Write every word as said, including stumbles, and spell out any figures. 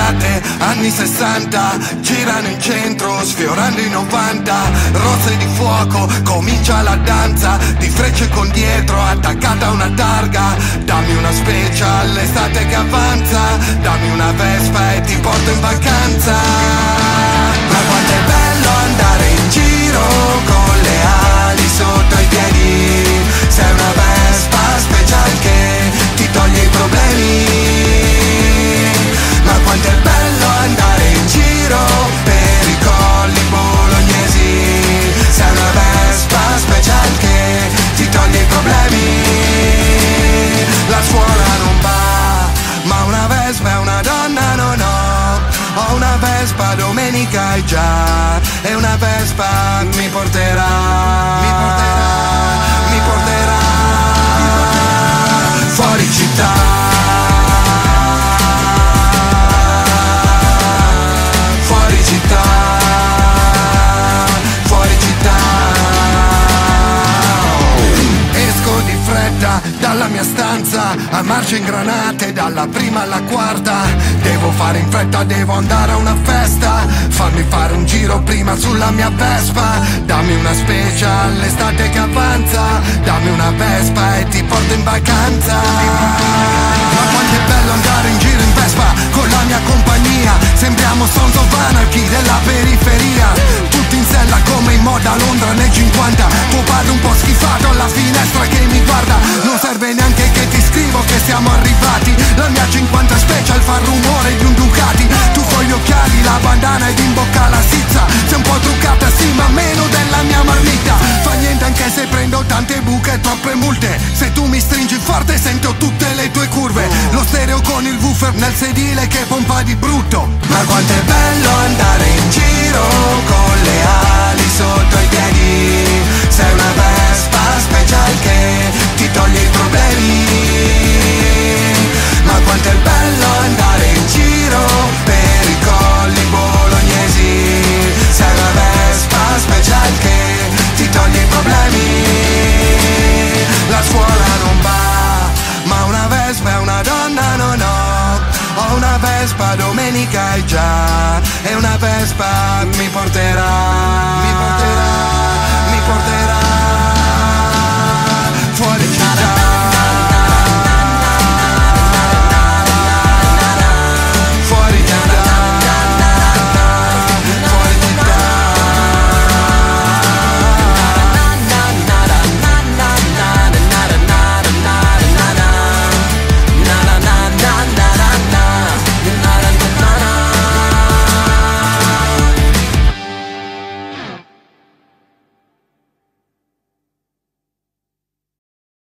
granate, anni sessanta, girano in centro sfiorando i novanta. Rozze di fuoco, comincia la danza, di frecce con dietro attaccata a una targa. Dammi una special, l'estate che avanza, dammi una Vespa e ti porto in vacanza. Ma quanto è bello andare in giro con le ali sotto i piedi. Sei una Vespa special che ti toglie i problemi. Ma quanto è bello andare in giro per i colli bolognesi. Sei una Vespa special che ti toglie i problemi. La scuola non va, ma una Vespa è una donna, no no. Ho una Vespa, domenica è già, e una Vespa mi porterà, mi porterà, mi porterà fuori città. Dalla mia stanza a marcia in granate, dalla prima alla quarta. Devo fare in fretta, devo andare a una festa. Fammi fare un giro prima sulla mia Vespa. Dammi una special, l'estate che avanza. Dammi una Vespa e ti porto in vacanza. Ma quanto è bello andare in giro in Vespa con la mia compagnia. Sembriamo Sons of Anarchy della periferia. Tutti in sella come in moda a Londra nel cinquanta. Tuo padre un po' schifato alla finestra che mi guarda. Non serve neanche che ti scrivo che siamo arrivati. La mia cinquanta special fa il rumore di un Ducati. Tu con gli occhiali, la bandana ed in bocca la sizza. Sei un po' truccata sì, ma meno della mia marmita. Fa niente anche se prendo tante buche e troppe multe. Se tu mi stringi forte sento tutte le tue curve. Lo stereo con il woofer nel sedile che pompa di brutto. Ma quanto è bello andare in giro con le ali sotto i piedi. Sei una Vespa special che ti toglie i problemi. Ma quanto è bello andare in giro per i colli bolognesi. Sei una Vespa special che ti toglie i problemi. La scuola non va, ma una Vespa è una donna, no no. Ho una Vespa, domenica è già, e una Vespa mi porterà, mi porterà, mi porterà